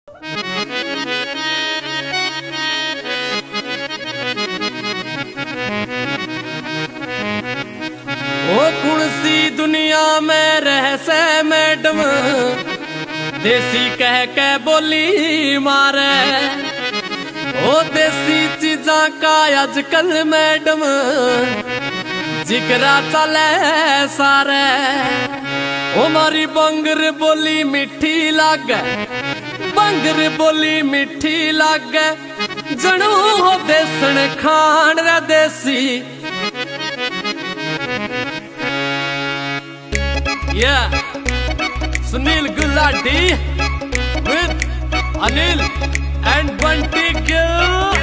ओ कुणसी दुनिया में रह से मैडम, देसी कह के बोली मारे। ओ देसी चीजा का आजकल मैडम जिगरा चले सारे। ओ मारी बंगर बोली मिठी लागे, बंगर बोली मिठी लागे, जनू हो देसन खान रे देसी। Yeah, Sunil Gulati with Anil and Bunty Gill।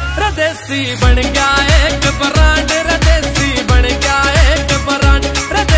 रदेसी बन गया एक ब्रांड, रदेसी बन गया एक ब्रांड।